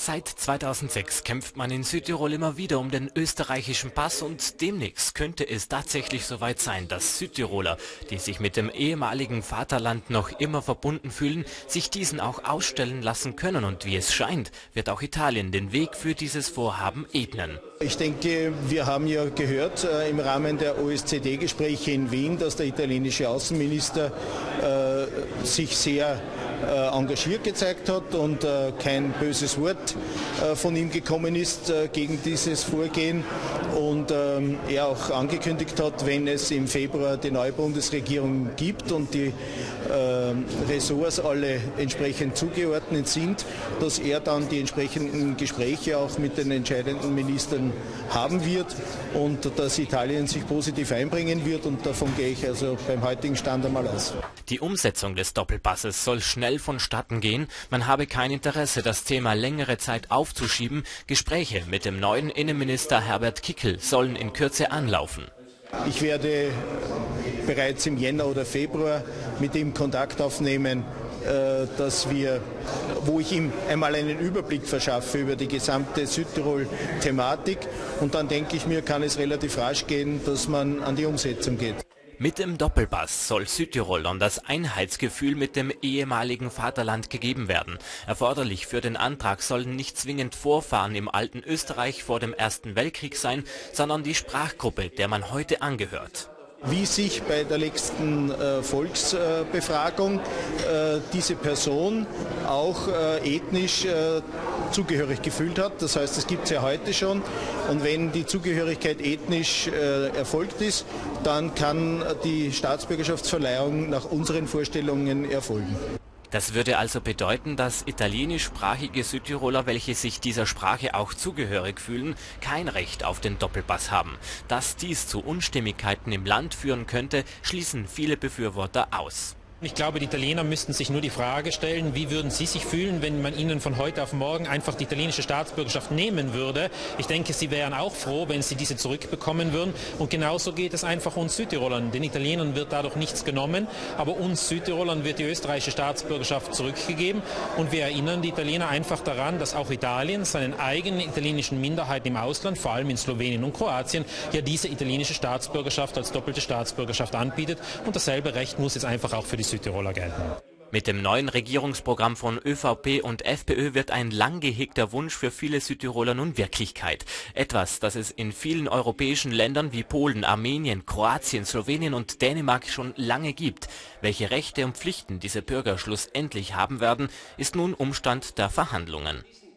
Seit 2006 kämpft man in Südtirol immer wieder um den österreichischen Pass und demnächst könnte es tatsächlich soweit sein, dass Südtiroler, die sich mit dem ehemaligen Vaterland noch immer verbunden fühlen, sich diesen auch ausstellen lassen können und wie es scheint, wird auch Italien den Weg für dieses Vorhaben ebnen. Ich denke, wir haben ja gehört im Rahmen der OSZE-Gespräche in Wien, dass der italienische Außenminister sich sehr engagiert gezeigt hat und kein böses Wort von ihm gekommen ist gegen dieses Vorgehen und er auch angekündigt hat, wenn es im Februar die neue Bundesregierung gibt und die Ressorts alle entsprechend zugeordnet sind, dass er dann die entsprechenden Gespräche auch mit den entscheidenden Ministern haben wird und dass Italien sich positiv einbringen wird, und davon gehe ich also beim heutigen Stand einmal aus. Die Umsetzung des Doppelpasses soll schnell vonstatten gehen. Man habe kein Interesse, das Thema längere Zeit aufzuschieben. Gespräche mit dem neuen Innenminister Herbert Kickl sollen in Kürze anlaufen. Ich werde bereits im Jänner oder Februar mit ihm Kontakt aufnehmen, wo ich ihm einmal einen Überblick verschaffe über die gesamte Südtirol-Thematik, und dann denke ich mir, kann es relativ rasch gehen, dass man an die Umsetzung geht. Mit dem Doppelpass soll Südtirolern das Einheitsgefühl mit dem ehemaligen Vaterland gegeben werden. Erforderlich für den Antrag sollen nicht zwingend Vorfahren im alten Österreich vor dem Ersten Weltkrieg sein, sondern die Sprachgruppe, der man heute angehört. Wie sich bei der letzten Volksbefragung diese Person auch ethnisch zugehörig gefühlt hat. Das heißt, das gibt es ja heute schon. Und wenn die Zugehörigkeit ethnisch erfolgt ist, dann kann die Staatsbürgerschaftsverleihung nach unseren Vorstellungen erfolgen. Das würde also bedeuten, dass italienischsprachige Südtiroler, welche sich dieser Sprache auch zugehörig fühlen, kein Recht auf den Doppelpass haben. Dass dies zu Unstimmigkeiten im Land führen könnte, schließen viele Befürworter aus. Ich glaube, die Italiener müssten sich nur die Frage stellen, wie würden sie sich fühlen, wenn man ihnen von heute auf morgen einfach die italienische Staatsbürgerschaft nehmen würde. Ich denke, sie wären auch froh, wenn sie diese zurückbekommen würden. Und genauso geht es einfach uns Südtirolern. Den Italienern wird dadurch nichts genommen, aber uns Südtirolern wird die österreichische Staatsbürgerschaft zurückgegeben. Und wir erinnern die Italiener einfach daran, dass auch Italien seinen eigenen italienischen Minderheiten im Ausland, vor allem in Slowenien und Kroatien, ja diese italienische Staatsbürgerschaft als doppelte Staatsbürgerschaft anbietet. Und dasselbe Recht muss jetzt einfach auch für die Südtiroler gelten. Mit dem neuen Regierungsprogramm von ÖVP und FPÖ wird ein lang gehegter Wunsch für viele Südtiroler nun Wirklichkeit. Etwas, das es in vielen europäischen Ländern wie Polen, Armenien, Kroatien, Slowenien und Dänemark schon lange gibt. Welche Rechte und Pflichten diese Bürger schlussendlich haben werden, ist nun Umstand der Verhandlungen.